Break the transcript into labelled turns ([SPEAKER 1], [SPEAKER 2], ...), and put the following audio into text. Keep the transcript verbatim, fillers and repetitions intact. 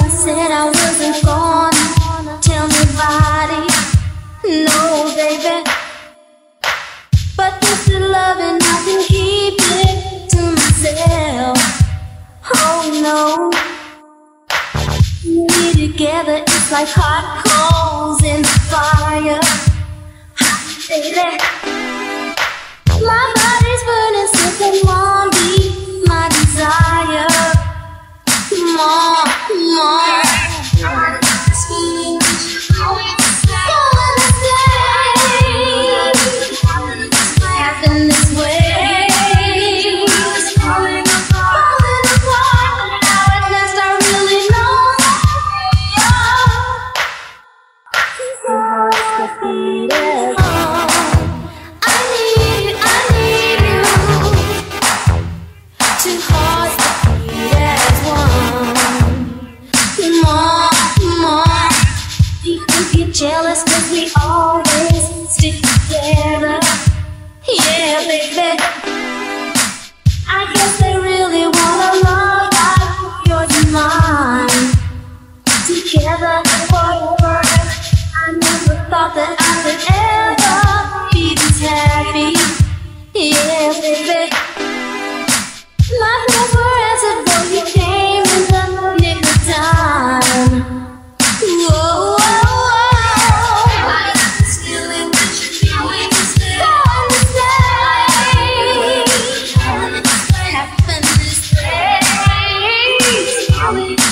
[SPEAKER 1] I said I wasn't gonna tell nobody, no baby. But this is love and I can keep it to myself. Oh no, we together, it's like hot coals in the fire. Hot baby, my body's burning, so come on, be my desire. Come on, come on. Happen this way. Falling apart. Now at last I really know. I need you, I need you. Two hearts that beat as one. Come on, come on. People get jealous 'cause we always stick together. Yeah, baby. I guess they really wanna love like yours and mine. Together forever. I never thought that I could ever be this happy. Yeah, baby. My prayers were answered though you came in the nick of time. Whoa, whoa, whoa. I got this feeling that you're feeling this day. Going this day. Happen this way.